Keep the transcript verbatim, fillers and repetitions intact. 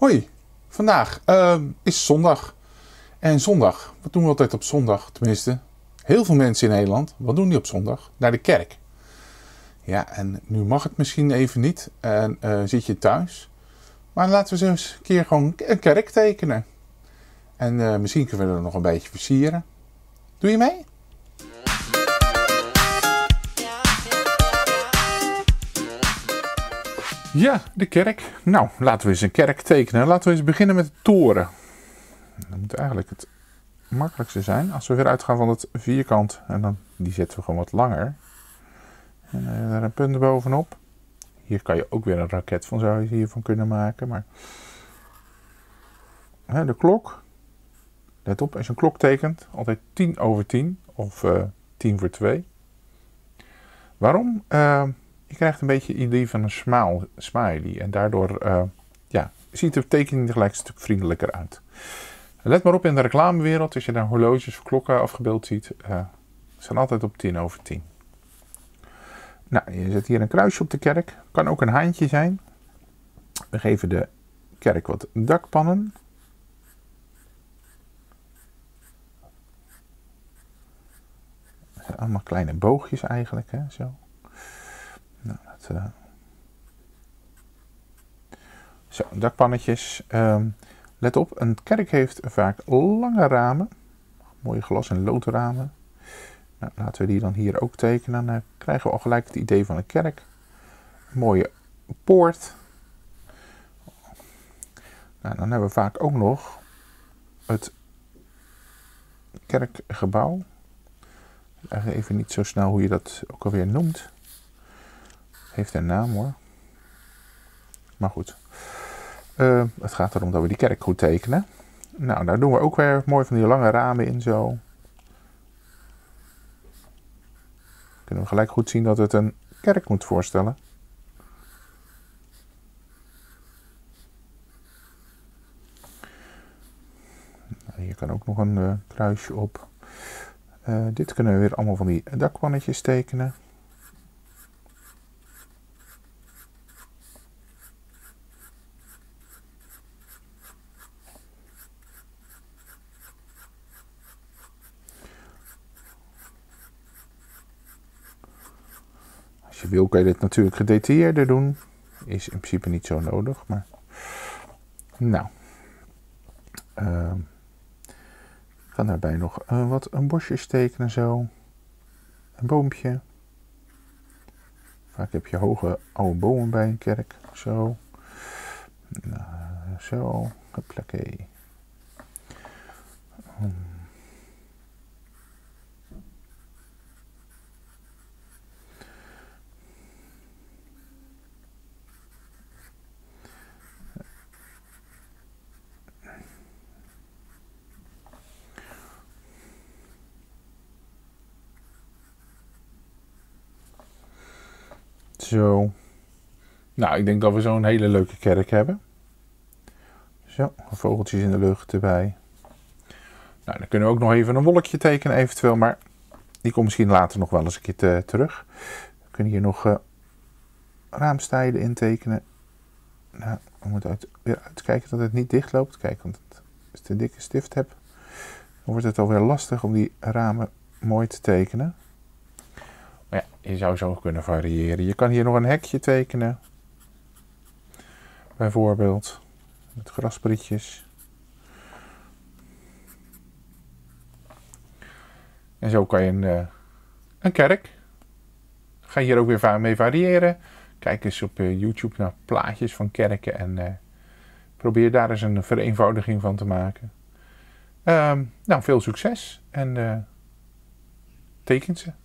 Hoi, vandaag uh, is zondag. En zondag, wat doen we altijd op zondag? Tenminste, heel veel mensen in Nederland, wat doen die op zondag? Naar de kerk. Ja, en nu mag het misschien even niet. En uh, zit je thuis. Maar laten we eens een keer gewoon een kerk tekenen. En uh, misschien kunnen we er nog een beetje versieren. Doe je mee? Ja, de kerk. Nou, laten we eens een kerk tekenen. Laten we eens beginnen met de toren. Dat moet eigenlijk het makkelijkste zijn. Als we weer uitgaan van het vierkant. En dan, die zetten we gewoon wat langer. En uh, daar een punt bovenop. Hier kan je ook weer een raket van, zou je hiervan kunnen maken. Maar hè, de klok. Let op, als je een klok tekent. Altijd tien over tien. Of uh, tien voor twee. Waarom? Uh, Je krijgt een beetje het idee van een smiley. En daardoor uh, ja, ziet de tekening er gelijk een stuk vriendelijker uit. Let maar op in de reclamewereld. Als je daar horloges of klokken afgebeeld ziet. Uh, zijn altijd op tien over tien. Nou, je zet hier een kruisje op de kerk. Kan ook een haantje zijn. We geven de kerk wat dakpannen. Dat zijn allemaal kleine boogjes eigenlijk. Hè, zo. Nou, dat, uh... Zo, dakpannetjes. Um, let op, een kerk heeft vaak lange ramen. Mooie glas- en loodramen. Nou, laten we die dan hier ook tekenen. Dan uh, krijgen we al gelijk het idee van een kerk. Een mooie poort. Nou, dan hebben we vaak ook nog het kerkgebouw. Eigenlijk even niet zo snel hoe je dat ook alweer noemt. Heeft een naam hoor. Maar goed. Uh, het gaat erom dat we die kerk goed tekenen. Nou, daar doen we ook weer mooi van die lange ramen in zo. Kunnen we gelijk goed zien dat het een kerk moet voorstellen. Nou, hier kan ook nog een uh, kruisje op. Uh, dit kunnen we weer allemaal van die dakpannetjes tekenen. Als je wil kan je dit natuurlijk gedetailleerder doen. Is in principe niet zo nodig, maar... Nou. Uh, ik kan daarbij nog uh, wat een bosje tekenen zo. Een boompje. Vaak heb je hoge oude bomen bij een kerk. Zo. Nou, zo. Hoppakee. Um. Zo. Nou, ik denk dat we zo'n hele leuke kerk hebben. Zo, vogeltjes in de lucht erbij. Nou, dan kunnen we ook nog even een wolkje tekenen eventueel, maar die komt misschien later nog wel eens een keer te, terug. We kunnen hier nog uh, raamstijlen intekenen. Nou, we moeten uit, weer uitkijken dat het niet dicht loopt. Kijk, want als ik te dikke stift heb, dan wordt het alweer lastig om die ramen mooi te tekenen. Maar ja, je zou zo kunnen variëren. Je kan hier nog een hekje tekenen. Bijvoorbeeld. Met grasprietjes. En zo kan je een, uh, een kerk. Ga je hier ook weer mee variëren. Kijk eens op uh, YouTube naar plaatjes van kerken. En uh, probeer daar eens een vereenvoudiging van te maken. Uh, nou, veel succes. En uh, teken ze.